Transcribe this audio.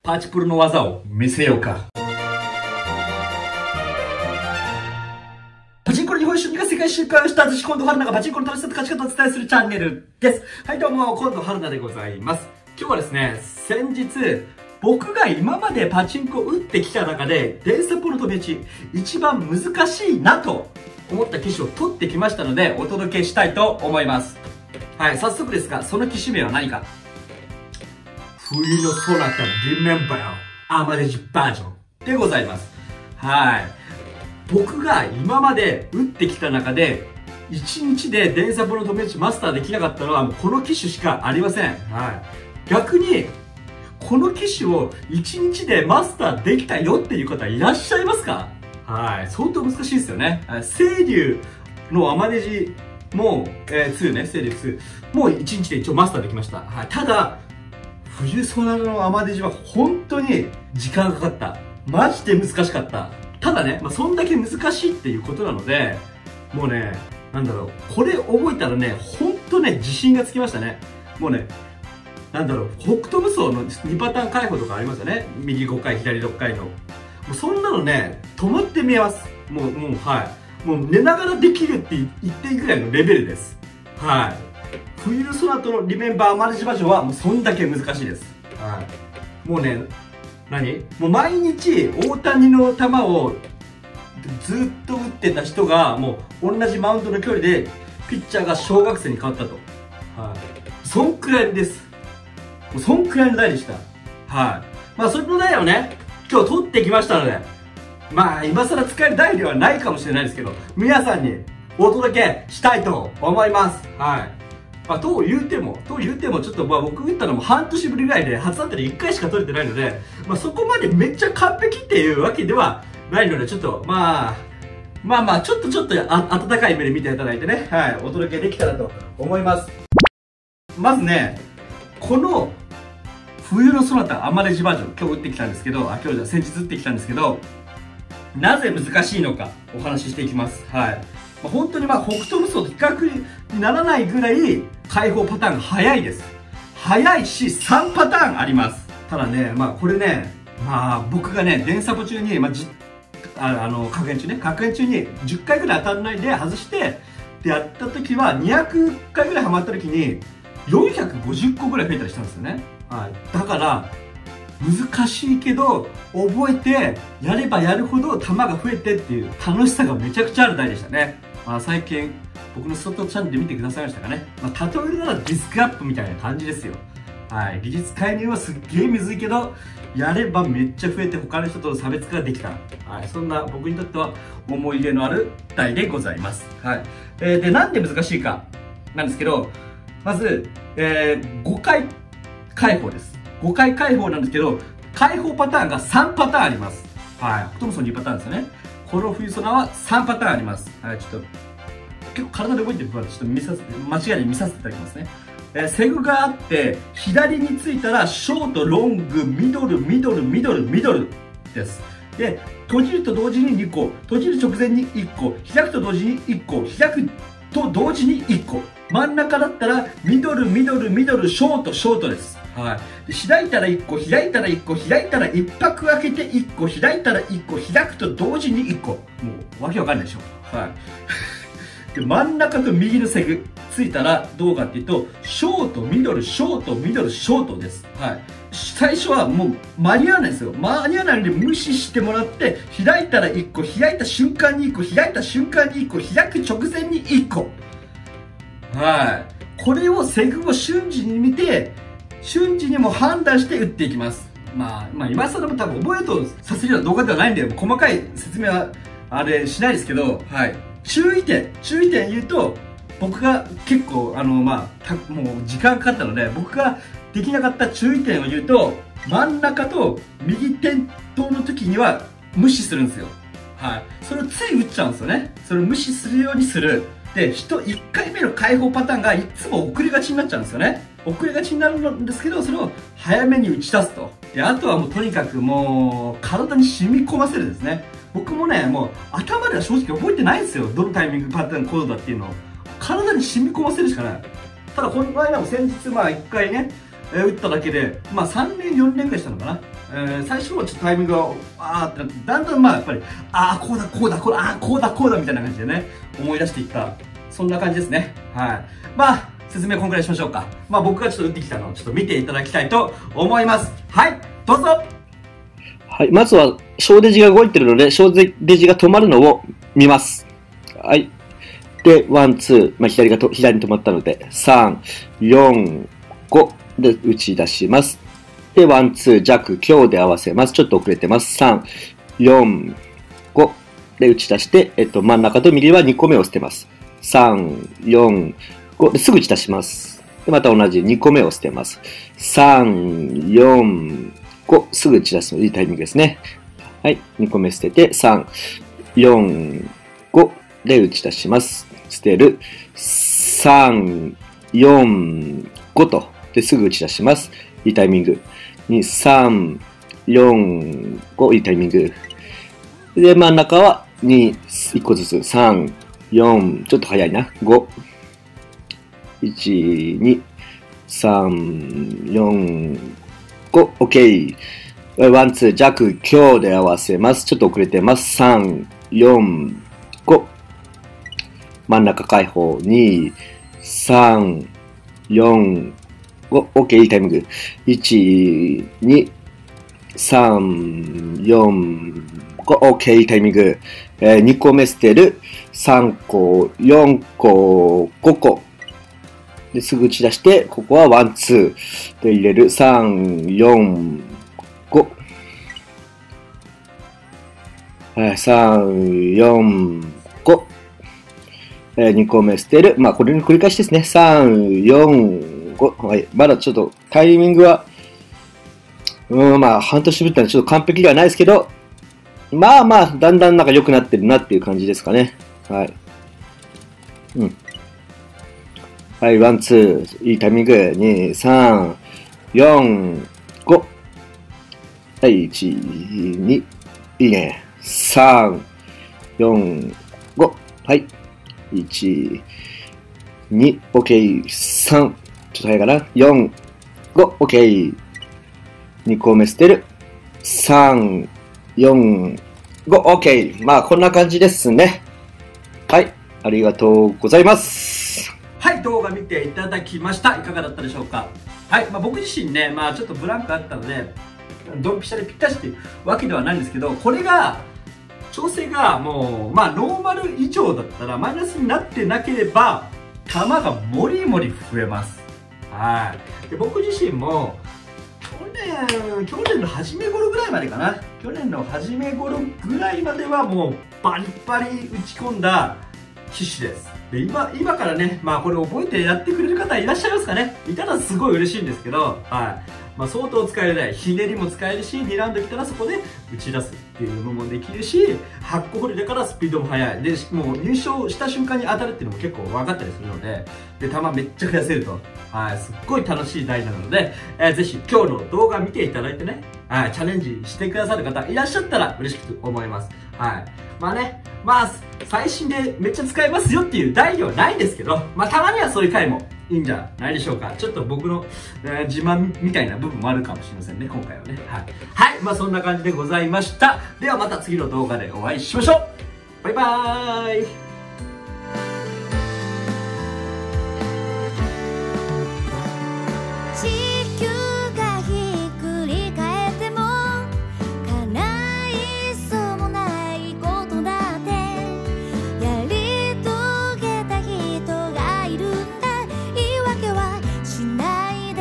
パチプロの技を見せようか。パチンコの日本一緒に世界一周回をした私、近藤春菜がパチンコの楽しさと価値観をお伝えするチャンネルです。はい、どうも、近藤春菜でございます。今日はですね、先日、僕が今までパチンコを打ってきた中で、電サポの飛び打ち、一番難しいなと思った機種を取ってきましたので、お届けしたいと思います。はい、早速ですが、その機種名は何か。冬のソナタリメンバーアマレジバージョンでございます。はい。僕が今まで打ってきた中で、1日で電サポの飛び打ちマスターできなかったのはもうこの機種しかありません。はい。逆に、この機種を1日でマスターできたよっていう方いらっしゃいますか？はい。相当難しいですよね。清流のアマレジも、2ね、清流2。もう1日で一応マスターできました。はい。ただ、冬ソナのアマデジは本当に時間がかかった。マジで難しかった。ただね、そんだけ難しいっていうことなので、もうね、なんだろう、これ覚えたらね、本当ね、自信がつきましたね。もうね、なんだろう、北斗無双の2パターン解放とかありますよね。右5回、左6回の。もうそんなのね、止まって見えます。もう、はい。もう寝ながらできるって言っていいぐらいのレベルです。はい。冬のソナタのリメンバーアマレジバージョンはもうそんだけ難しいです。はい。もうね、もう毎日大谷の球をずっと打ってた人がもう同じマウンドの距離でピッチャーが小学生に変わったと。はい。そんくらいです。もうそんくらいの台でした。はい。その台をね、今日取ってきましたので、今更使える台ではないかもしれないですけど、皆さんにお届けしたいと思います。はい。と言うてもちょっと僕打ったのも半年ぶりぐらいで、初当たり1回しか取れてないので、そこまでめっちゃ完璧っていうわけではないので、ちょっとちょっと温かい目で見ていただいてね、はい、お届けできたらと思います。まずね、この冬のソナタアマレジバージョン、今日打ってきたんですけど、先日打ってきたんですけど、なぜ難しいのかお話ししていきます。はい。本当に北斗無双と比較にならないぐらい解放パターンが早いです。早いし、3パターンあります。ただね、これね、僕がね、電サポ中に、格言中に10回ぐらい当たらないで外して、で、やった時は200回ぐらいハマった時に、450個ぐらい増えたりしたんですよね。はい。だから、難しいけど、覚えて、やればやるほど球が増えてっていう楽しさがめちゃくちゃある台でしたね。最近、僕の外チャンネル見てくださいましたかね。例えるならディスクアップみたいな感じですよ。はい。技術介入はすっげえむずいけど、やればめっちゃ増えて他の人との差別化ができた。はい。そんな僕にとっては思い入れのある台でございます。はい。で、なんで難しいかなんですけど、まず、5回解放です。5回解放なんですけど、解放パターンが3パターンあります。はい。北斗無双2パターンですよね。この冬ソナは3パターンあります。はい。ちょっと、結構体で動いてるから、ちょっと間違いに見させていただきますね。セグがあって、左についたら、ショート、ロング、ミドルです。で、閉じると同時に2個、閉じる直前に1個、開くと同時に1個、開くと同時に1個。真ん中だったら、ミドル、ショートです。はい。開いたら1個、開いたら1個、開いたら1拍開けて1個、開いたら1個、開くと同時に1個。もう、わけわかんないでしょ。はい。で、真ん中と右のセグついたらどうかっていうと、ショート、ミドル、ショートです。はい。最初はもう間に合わないですよ。間に合わないので無視してもらって、開いたら1個、開いた瞬間に1個、開いた瞬間に1個、開く直前に1個。はい。これをセグを瞬時に見て、瞬時にも判断して打っていきます。今更も多分覚えるとさせるような動画ではないんで、細かい説明はしないですけど、はい。注意点言うと、僕が結構、もう時間かかったので、僕ができなかった注意点を言うと、真ん中と右点灯の時には無視するんですよ。はい。それをつい打っちゃうんですよね。それを無視するようにする。で、1回目の解放パターンがいつも遅れがちになっちゃうんですよね。遅れがちになるんですけど、それを早めに打ち出すと。で、あとはもうとにかくもう、体に染み込ませるですね。僕もね、もう頭では正直覚えてないんですよ。どのタイミングパターンコードだっていうのを。体に染み込ませるしかない。ただ、この間も先日、1回ね、打っただけで、3年、4年ぐらいしたのかな。 最初はちょっとタイミングが、ってなって、だんだんまあやっぱり、こうだ、こうだ、こうだ、こうだ、こうだ、みたいな感じでね、思い出していった、そんな感じですね。はい。まあ、説明はこんくらいしましょうか。まあ僕がちょっと打ってきたのをちょっと見ていただきたいと思います。はい、どうぞ。 はい、まずは、小デジが動いてるので、小デジが止まるのを見ます。はい。で、ワン、ツー、まあ、左に止まったので、3、4、5で打ち出します。で、ワン、ツー、弱、強で合わせます。ちょっと遅れてます。3、4、5で打ち出して、真ん中と右は2個目を捨てます。3、4、5ですぐ打ち出します。で、また同じ2個目を捨てます。3、4、5すぐ打ち出すのいいタイミングですね。はい、2個目捨てて、3、4、5で打ち出します。捨てる。3、4、5と。で、すぐ打ち出します。いいタイミング。2、3、4、5、いいタイミング。で、真ん中は2、1個ずつ。3、4、ちょっと早いな。5、1、2、3、4、5、OK。ワン、ツー、弱、強で合わせます。ちょっと遅れてます。3、4、5。真ん中開放。2、3、4、5。OK、いいタイミング。1、2、3、4、5。OK、いいタイミング。2個目捨てる。3個、4個、5個。で、すぐ打ち出して、ここはワン、ツーで入れる。3、4、5。3、4、5。2個目捨てる。まあ、これの繰り返しですね。3、4、5。はい。まだちょっとタイミングは、まあ、半年ぶったんでちょっと完璧ではないですけど、まあまあ、だんだんなんか良くなってるなっていう感じですかね。はい。うん。はい、ワン、ツー、いいタイミング。2、3、4、5。はい、1、2、いいね。3、4、5。はい。1、2、OK。3、ちょっと早いかな。4、5、OK。2個目捨てる。3、4、5、OK。まあ、こんな感じですね。はい。ありがとうございます。 はい、動画見ていただきました。いかがだったでしょうか。はい、僕自身ね、ちょっとブランクあったので、ドンピシャでぴったしっていうわけではないんですけど、これが、調整がもう、ノーマル以上だったら、マイナスになってなければ、球がもりもり増えます。はい。で、僕自身も、去年の初め頃ぐらいまでかな。去年の初め頃ぐらいまではもう、バリバリ打ち込んだ機種です。で、今からね、これ覚えてやってくれる方いらっしゃいますかね。いたらすごい嬉しいんですけど、はい。相当使えない。ひねりも使えるし、2ラウンド来たらそこで打ち出すっていうのもできるし、8個掘りだからスピードも速い。で、もう優勝した瞬間に当たるっていうのも結構分かったりするので、で、球めっちゃ増やせると。はい、すっごい楽しい台なので、ぜひ今日の動画見ていただいてね、はい、チャレンジしてくださる方いらっしゃったら嬉しく思います。はい。最新でめっちゃ使えますよっていう台ではないんですけど、たまにはそういう回もいいんじゃないでしょうか。ちょっと僕の、自慢みたいな部分もあるかもしれませんね、今回はね。はい。はい、そんな感じでございました。ではまた次の動画でお会いしましょう。バイバーイ。